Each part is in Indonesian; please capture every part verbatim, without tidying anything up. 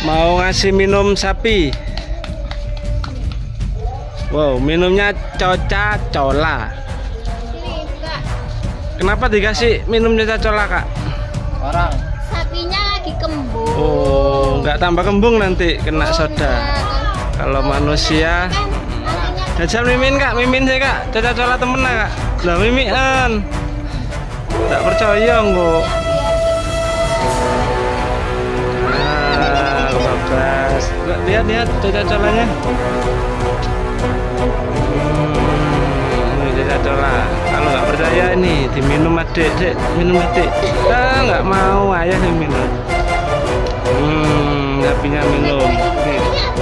mau ngasih minum sapi. Wow, minumnya Coca Cola. Kenapa dikasih minum Coca Cola, Kak? Orang sapinya lagi kembung. Oh, nggak tambah kembung nanti kena soda. Kalau manusia jajal mimin, Kak, mimin sih, Kak. Coca Cola temen lah, Kak. Lah mimian. Tak percaya kok. Nah, babas. Lihat lihat Coca Colanya. Hmm, ini Coca Cola. Kalau nggak percaya ini diminum adik, dek, minum adik. Ah, nggak mau, ayah yang minum. Hmm, sapinya minum. Nih.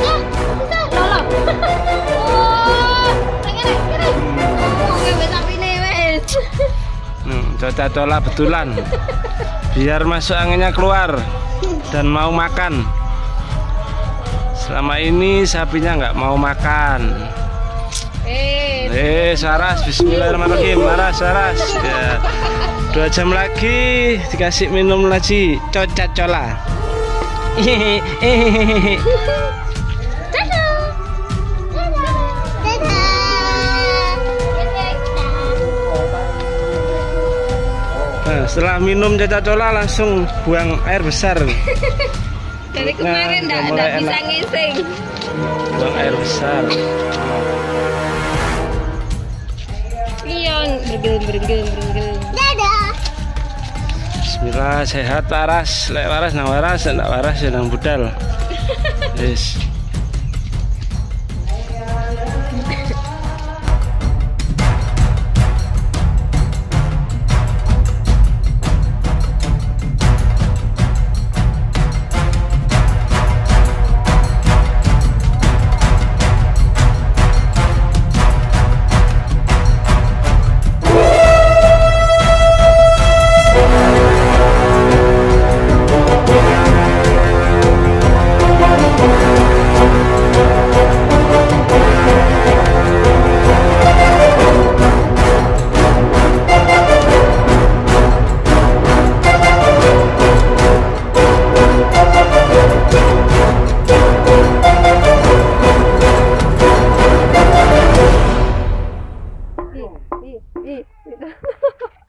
Hmm, Coca Cola betulan. Biar masuk anginnya keluar dan mau makan. Selama ini sapinya nggak mau makan. Eh, Eh, Saras, bismillahirrahmanirrahim. Saras, Saras. Ya. Dua jam lagi dikasih minum lagi Coca Cola. Nah, setelah minum Coca Cola langsung buang air besar. dari kemarin Nah, enggak mulai bisa enak. ngising. Buang air besar. Iya, bergelum bergelum bergelum. Dadah. Bismillah, sehat waras, lek waras nang waras, ndak waras ya nang budal. Yes. Ih, ih, ih.